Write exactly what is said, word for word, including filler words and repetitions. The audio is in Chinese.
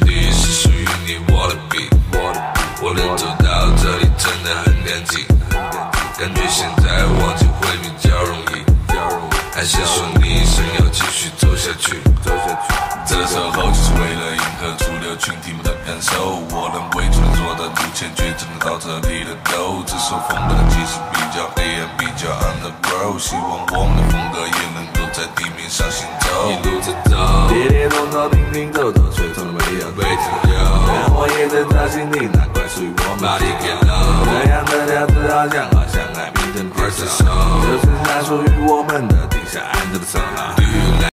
地是属于你我的笔，我能走到这里真的很感激，感觉现在忘记会比较容易，还是说你想要继续走下去？这时候就是为了迎合主流群体们的感受，我能为主人做的不欠缺，只能到这里的都。这首风格其实比较黑暗，比较 underground， 希望我们的风格也能够在地面上行走，一路走走，跌跌撞撞，停停走走，却从来没有被停留。但我也在他心里，那块属于我们的天空。这样的调子好像好像海平成天上，就是那属于我们的地下安着的沧海。